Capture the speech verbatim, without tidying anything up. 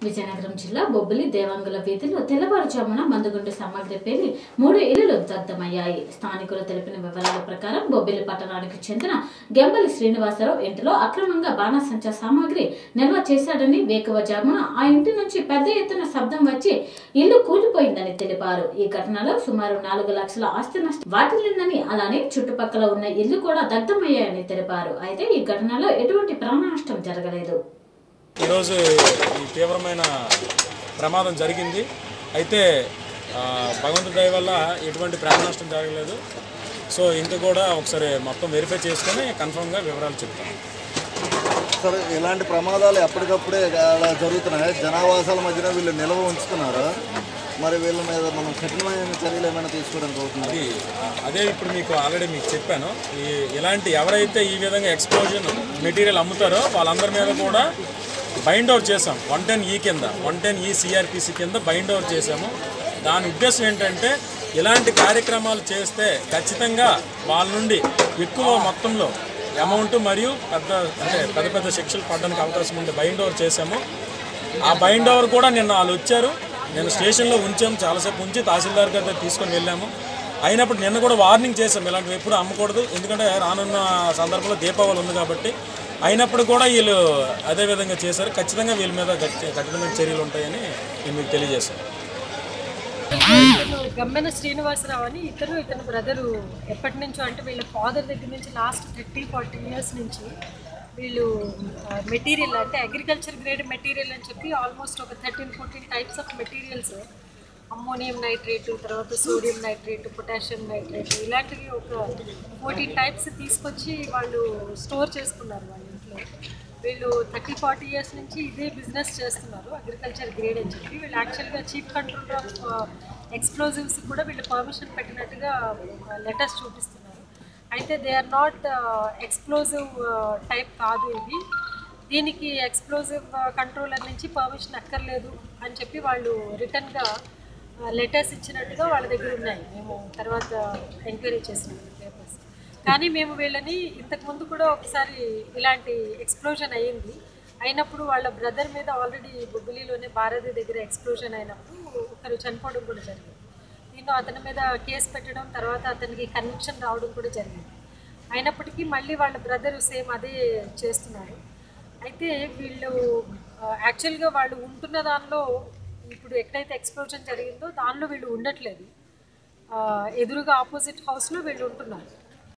విజయనగరం జిల్లా బొబ్బిలి దేవాంగుల వీధిలో తెల్లవారుజామున మందుగుండు సామాగ్రి పేలి మూడు ఇళ్లు దగ్ధమయ్యాయి. స్థానికులు తెలిపిన వివరాల ప్రకారం బొబ్బిలి పట్టణానికి చెందిన గెంబలి శ్రీనివాసరావు ఇంటిలో అక్రమంగా బాణసంచా సామాగ్రి నిల్వ చేశాడని, వేకువజామున ఆ ఇంటి నుంచి పెద్ద ఎత్తున శబ్దం వచ్చి ఇల్లు కూలిపోయిందని తెలిపారు. ఈ ఘటనలో సుమారు నాలుగు లక్షల ఆస్తి నష్టం వాటిల్లిందని, అలానే చుట్టుపక్కల ఉన్న ఇల్లు కూడా దగ్ధమయ్యాయని తెలిపారు. అయితే ఈ ఘటనలో ఎటువంటి ప్రాణ నష్టం జరగలేదు. ఈరోజు ఈ తీవ్రమైన ప్రమాదం జరిగింది. అయితే భగవంతుడి దయ వల్ల ఎటువంటి ప్రాణ నష్టం జరగలేదు. సో ఇంకా కూడా ఒకసారి మొత్తం వెరిఫై చేసుకొని కన్ఫర్మ్గా వివరాలు చెప్తాను. సరే, ఇలాంటి ప్రమాదాలు ఎప్పటికప్పుడే జరుగుతున్నాయి. జనావాసాల మధ్యన వీళ్ళు నిల్వ ఉంచుతున్నారు. మరి వీళ్ళ మీద మనం కఠినమైన చర్యలు ఏమైనా తీసుకోవడానికి అవుతుంది. అదే ఇప్పుడు మీకు ఆల్రెడీ మీకు చెప్పాను. ఈ ఇలాంటి ఎవరైతే ఈ విధంగా ఎక్స్ప్లోజన్ మెటీరియల్ అమ్ముతారో వాళ్ళందరి మీద కూడా బైండ్ అవుట్ చేసాం. వన్ టెన్ ఈ కింద వన్ టెన్ ఈ సిఆర్పిసి కింద బైండ్ అవుట్ చేసాము. దాని ఉద్దేశం ఏంటంటే ఇలాంటి కార్యక్రమాలు చేస్తే ఖచ్చితంగా వాళ్ళ నుండి ఎక్కువ మొత్తంలో అమౌంట్ మరియు పెద్ద అంటే పెద్ద పెద్ద శిక్షలు పడడానికి అవకాశం ఉంటే బైండ్ ఓవర్ చేసాము. ఆ బైండ్ ఓవర్ కూడా నిన్న వాళ్ళు వచ్చారు. నేను స్టేషన్లో ఉంచాము, చాలాసేపు ఉంచి తహసీల్దార్ గారి దగ్గర తీసుకొని వెళ్ళాము. అయినప్పుడు నిన్న కూడా వార్నింగ్ చేసాము, ఇలాంటివి ఎప్పుడు అమ్మకూడదు, ఎందుకంటే రానున్న సందర్భంలో దీపావళి ఉంది కాబట్టి. అయినప్పుడు కూడా వీళ్ళు అదే విధంగా చేశారు. ఖచ్చితంగా వీళ్ళ మీద కఠినమైన చర్యలు ఉంటాయని నేను మీకు తెలియజేశాను. గమ్మెన శ్రీనివాసరావు అని ఇతను ఇతను బ్రదరు ఎప్పటి నుంచో, అంటే వీళ్ళ ఫాదర్ దగ్గర నుంచి లాస్ట్ థర్టీ ఫార్టీ ఇయర్స్ నుంచి వీళ్ళు మెటీరియల్ అంటే అగ్రికల్చర్ గ్రేడ్ మెటీరియల్ అని చెప్పి ఆల్మోస్ట్ ఒక thirteen fourteen types of materials, ammonium nitrate, తర్వాత సోడియం నైట్రేటు, పొటాషియం నైట్రేటు, ఇలాంటివి ఒక ఫోర్టీన్ టైప్స్ తీసుకొచ్చి వాళ్ళు స్టోర్ చేసుకున్నారు వాళ్ళ ఇంట్లో. వీళ్ళు థర్టీ ఫార్టీ ఇయర్స్ నుంచి ఇదే బిజినెస్ చేస్తున్నారు, అగ్రికల్చర్ గ్రేడ్ అని చెప్పి. వీళ్ళు యాక్చువల్గా చీఫ్ కంట్రోల్ ఆఫ్ ఎక్స్ప్లోజివ్స్ కూడా వీళ్ళు పర్మిషన్ పెట్టినట్టుగా లెటర్స్ చూపిస్తున్నారు. అయితే they are not explosive type కాదు ఇది. దీనికి ఎక్స్ప్లోజివ్ కంట్రోలర్ నుంచి పర్మిషన్ అక్కర్లేదు అని చెప్పి వాళ్ళు రిటర్న్గా లెటర్స్ ఇచ్చినట్టుగా వాళ్ళ దగ్గర ఉన్నాయి. మేము తర్వాత ఎంక్వైరీ చేసినాం పేపర్స్. కానీ మేము వీళ్ళని ఇంతకుముందు కూడా ఒకసారి ఇలాంటి ఎక్స్ప్లోజన్ అయ్యింది. అయినప్పుడు వాళ్ళ బ్రదర్ మీద ఆల్రెడీ బొబ్బిలిలోనే భారతి దగ్గర ఎక్స్ప్లోజన్ అయినప్పుడు ఒకరు చనిపోవడం కూడా జరిగింది. దీంట్లో అతని మీద కేసు పెట్టడం, తర్వాత అతనికి కన్విక్షన్ రావడం కూడా జరిగింది. అయినప్పటికీ మళ్ళీ వాళ్ళ బ్రదర్ సేమ్ అదే చేస్తున్నారు. అయితే వీళ్ళు యాక్చువల్గా వాళ్ళు ఉంటున్న దానిలో ఇప్పుడు ఎక్కడైతే ఎక్స్ప్లోజన్ జరిగిందో దానిలో వీళ్ళు ఉండట్లేదు. ఎదురుగా ఆపోజిట్ హౌస్లో వీళ్ళు ఉంటున్నారు.